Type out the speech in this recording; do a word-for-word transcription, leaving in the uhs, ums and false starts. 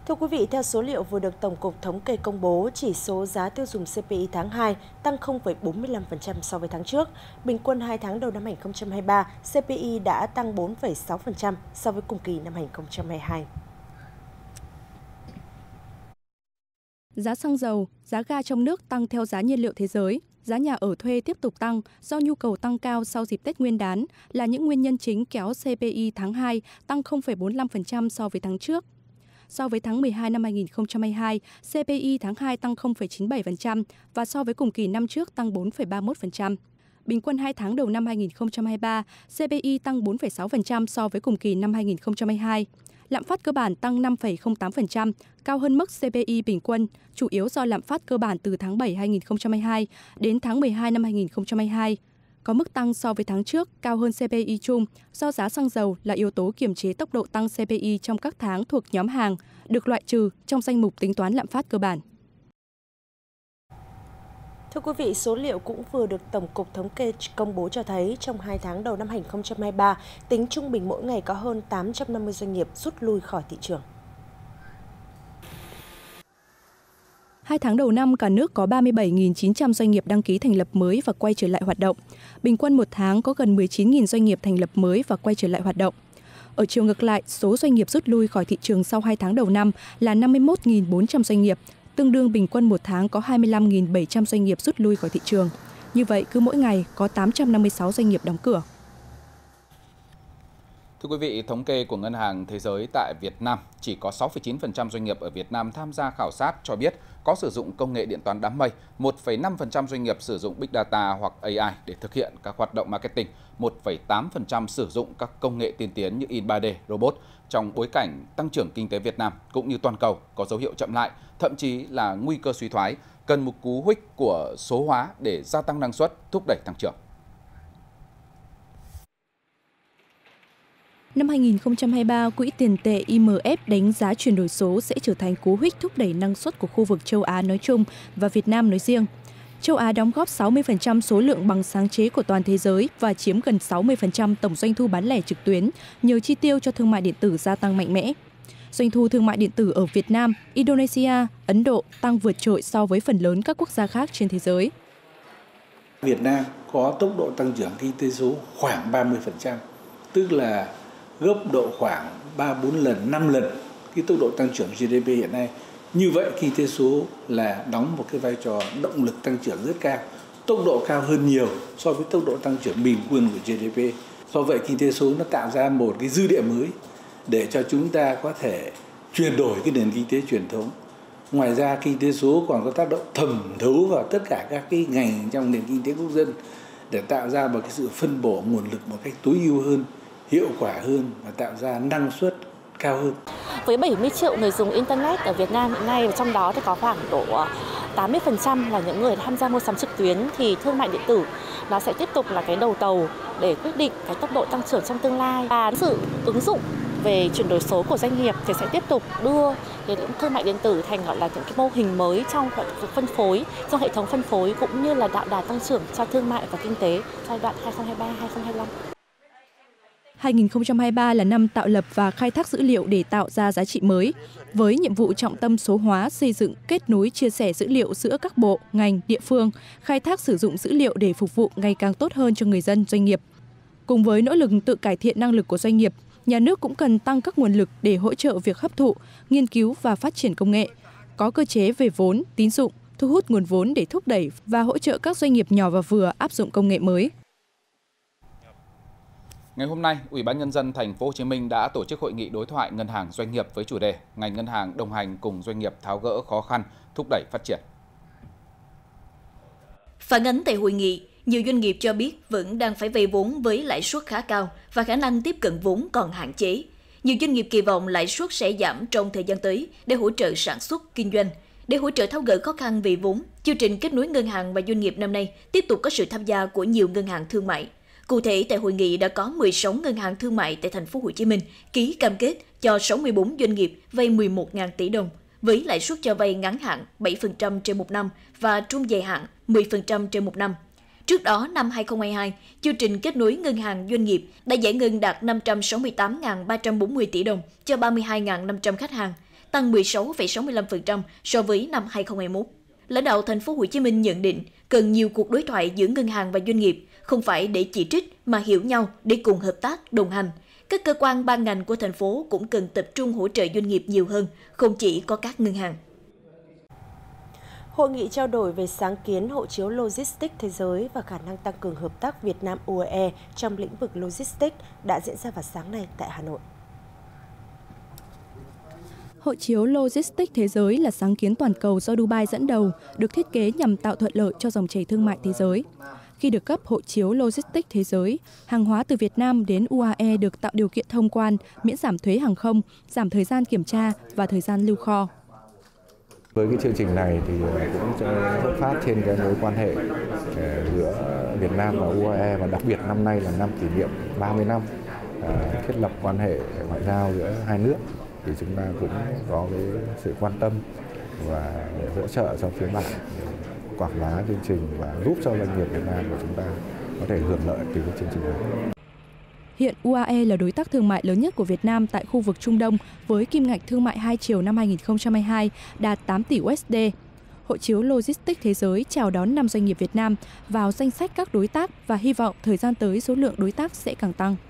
Thưa quý vị, theo số liệu vừa được Tổng cục Thống kê công bố, chỉ số giá tiêu dùng xê pê i tháng hai tăng không phẩy bốn mươi lăm phần trăm so với tháng trước. Bình quân hai tháng đầu năm hai nghìn không trăm hai mươi ba, xê pê i đã tăng bốn phẩy sáu phần trăm so với cùng kỳ năm hai nghìn không trăm hai mươi hai. Giá xăng dầu, giá ga trong nước tăng theo giá nhiên liệu thế giới. Giá nhà ở thuê tiếp tục tăng do nhu cầu tăng cao sau dịp Tết Nguyên đán là những nguyên nhân chính kéo xê pê i tháng hai tăng không phẩy bốn mươi lăm phần trăm so với tháng trước. So với tháng mười hai năm hai nghìn không trăm hai mươi hai, xê pê i tháng hai tăng không phẩy chín mươi bảy phần trăm và so với cùng kỳ năm trước tăng bốn phẩy ba mươi mốt phần trăm. Bình quân hai tháng đầu năm hai nghìn không trăm hai mươi ba, xê pê i tăng bốn phẩy sáu phần trăm so với cùng kỳ năm hai nghìn không trăm hai mươi hai. Lạm phát cơ bản tăng năm phẩy không tám phần trăm, cao hơn mức xê pê i bình quân, chủ yếu do lạm phát cơ bản từ tháng bảy năm hai nghìn không trăm hai mươi hai đến tháng mười hai năm hai nghìn không trăm hai mươi hai. Có mức tăng so với tháng trước, cao hơn xê pê i chung do giá xăng dầu là yếu tố kiềm chế tốc độ tăng xê pê i trong các tháng thuộc nhóm hàng, được loại trừ trong danh mục tính toán lạm phát cơ bản. Thưa quý vị, số liệu cũng vừa được Tổng cục Thống kê công bố cho thấy trong hai tháng đầu năm hai nghìn không trăm hai mươi ba, tính trung bình mỗi ngày có hơn tám trăm năm mươi doanh nghiệp rút lui khỏi thị trường. Hai tháng đầu năm, cả nước có ba mươi bảy nghìn chín trăm doanh nghiệp đăng ký thành lập mới và quay trở lại hoạt động. Bình quân một tháng có gần mười chín nghìn doanh nghiệp thành lập mới và quay trở lại hoạt động. Ở chiều ngược lại, số doanh nghiệp rút lui khỏi thị trường sau hai tháng đầu năm là năm mươi mốt nghìn bốn trăm doanh nghiệp, tương đương bình quân một tháng có hai mươi lăm nghìn bảy trăm doanh nghiệp rút lui khỏi thị trường. Như vậy, cứ mỗi ngày có tám trăm năm mươi sáu doanh nghiệp đóng cửa. Thưa quý vị, thống kê của Ngân hàng Thế giới tại Việt Nam, chỉ có sáu phẩy chín phần trăm doanh nghiệp ở Việt Nam tham gia khảo sát cho biết có sử dụng công nghệ điện toán đám mây, một phẩy năm phần trăm doanh nghiệp sử dụng Big Data hoặc a i để thực hiện các hoạt động marketing, một phẩy tám phần trăm sử dụng các công nghệ tiên tiến như in ba D, robot. Trong bối cảnh tăng trưởng kinh tế Việt Nam cũng như toàn cầu có dấu hiệu chậm lại, thậm chí là nguy cơ suy thoái, cần một cú hích của số hóa để gia tăng năng suất, thúc đẩy tăng trưởng. Năm hai nghìn không trăm hai mươi ba, Quỹ tiền tệ I M F đánh giá chuyển đổi số sẽ trở thành cú hích thúc đẩy năng suất của khu vực châu Á nói chung và Việt Nam nói riêng. Châu Á đóng góp sáu mươi phần trăm số lượng bằng sáng chế của toàn thế giới và chiếm gần sáu mươi phần trăm tổng doanh thu bán lẻ trực tuyến nhờ chi tiêu cho thương mại điện tử gia tăng mạnh mẽ. Doanh thu thương mại điện tử ở Việt Nam, Indonesia, Ấn Độ tăng vượt trội so với phần lớn các quốc gia khác trên thế giới. Việt Nam có tốc độ tăng trưởng kinh tế số khoảng ba mươi phần trăm, tức là gấp độ khoảng ba bốn lần, năm lần cái tốc độ tăng trưởng G D P hiện nay. Như vậy kinh tế số là đóng một cái vai trò động lực tăng trưởng rất cao, tốc độ cao hơn nhiều so với tốc độ tăng trưởng bình quân của G D P. Do vậy kinh tế số nó tạo ra một cái dư địa mới để cho chúng ta có thể chuyển đổi cái nền kinh tế truyền thống. Ngoài ra kinh tế số còn có tác động thẩm thấu vào tất cả các cái ngành trong nền kinh tế quốc dân để tạo ra một cái sự phân bổ nguồn lực một cách tối ưu hơn, hiệu quả hơn và tạo ra năng suất cao hơn. Với bảy mươi triệu người dùng Internet ở Việt Nam hiện nay, và trong đó thì có khoảng độ tám mươi phần trăm là những người tham gia mua sắm trực tuyến, thì thương mại điện tử nó sẽ tiếp tục là cái đầu tàu để quyết định cái tốc độ tăng trưởng trong tương lai. Và sự ứng dụng về chuyển đổi số của doanh nghiệp thì sẽ tiếp tục đưa cái thương mại điện tử thành gọi là những cái mô hình mới trong phân phối, trong hệ thống phân phối cũng như là tạo đà tăng trưởng cho thương mại và kinh tế giai đoạn hai nghìn không trăm hai mươi ba đến hai nghìn không trăm hai mươi lăm. hai nghìn không trăm hai mươi ba là năm tạo lập và khai thác dữ liệu để tạo ra giá trị mới, với nhiệm vụ trọng tâm số hóa, xây dựng, kết nối, chia sẻ dữ liệu giữa các bộ, ngành, địa phương, khai thác sử dụng dữ liệu để phục vụ ngày càng tốt hơn cho người dân, doanh nghiệp. Cùng với nỗ lực tự cải thiện năng lực của doanh nghiệp, nhà nước cũng cần tăng các nguồn lực để hỗ trợ việc hấp thụ, nghiên cứu và phát triển công nghệ, có cơ chế về vốn, tín dụng, thu hút nguồn vốn để thúc đẩy và hỗ trợ các doanh nghiệp nhỏ và vừa áp dụng công nghệ mới. Ngày hôm nay, Ủy ban Nhân dân Thành phố Hồ Chí Minh đã tổ chức hội nghị đối thoại ngân hàng doanh nghiệp với chủ đề ngành ngân hàng đồng hành cùng doanh nghiệp tháo gỡ khó khăn, thúc đẩy phát triển. Phản ánh tại hội nghị, nhiều doanh nghiệp cho biết vẫn đang phải vay vốn với lãi suất khá cao và khả năng tiếp cận vốn còn hạn chế. Nhiều doanh nghiệp kỳ vọng lãi suất sẽ giảm trong thời gian tới để hỗ trợ sản xuất, kinh doanh. Để hỗ trợ tháo gỡ khó khăn về vốn, chương trình kết nối ngân hàng và doanh nghiệp năm nay tiếp tục có sự tham gia của nhiều ngân hàng thương mại. Cụ thể, tại hội nghị đã có mười sáu ngân hàng thương mại tại Thành phố Hồ Chí Minh ký cam kết cho sáu mươi bốn doanh nghiệp vay mười một nghìn tỷ đồng, với lãi suất cho vay ngắn hạn bảy phần trăm trên một năm và trung dài hạn mười phần trăm trên một năm. Trước đó, năm hai nghìn không trăm hai mươi hai, chương trình kết nối ngân hàng doanh nghiệp đã giải ngân đạt năm trăm sáu mươi tám nghìn ba trăm bốn mươi tỷ đồng cho ba mươi hai nghìn năm trăm khách hàng, tăng mười sáu phẩy sáu mươi lăm phần trăm so với năm hai không hai mốt. Lãnh đạo thành phố Hồ Chí Minh nhận định cần nhiều cuộc đối thoại giữa ngân hàng và doanh nghiệp, không phải để chỉ trích mà hiểu nhau để cùng hợp tác, đồng hành. Các cơ quan ban ngành của thành phố cũng cần tập trung hỗ trợ doanh nghiệp nhiều hơn, không chỉ có các ngân hàng. Hội nghị trao đổi về sáng kiến hộ chiếu Logistics thế giới và khả năng tăng cường hợp tác Việt Nam U A E trong lĩnh vực Logistics đã diễn ra vào sáng nay tại Hà Nội. Hộ chiếu Logistics thế giới là sáng kiến toàn cầu do Dubai dẫn đầu, được thiết kế nhằm tạo thuận lợi cho dòng chảy thương mại thế giới. Khi được cấp hộ chiếu Logistics thế giới, hàng hóa từ Việt Nam đến U A E được tạo điều kiện thông quan, miễn giảm thuế hàng không, giảm thời gian kiểm tra và thời gian lưu kho. Với cái chương trình này thì cũng xuất phát trên cái mối quan hệ giữa Việt Nam và U A E, và đặc biệt năm nay là năm kỷ niệm ba mươi năm thiết lập quan hệ ngoại giao giữa hai nước, thì chúng ta cũng có cái sự quan tâm và hỗ trợ cho phía bạn quảng bá chương trình và giúp cho doanh nghiệp Việt Nam của chúng ta có thể hưởng lợi từ cái chương trình này. Hiện U A E là đối tác thương mại lớn nhất của Việt Nam tại khu vực Trung Đông với kim ngạch thương mại hai chiều năm hai nghìn không trăm hai mươi hai đạt tám tỷ U S D. Hộ chiếu Logistics thế giới chào đón năm doanh nghiệp Việt Nam vào danh sách các đối tác và hy vọng thời gian tới số lượng đối tác sẽ càng tăng.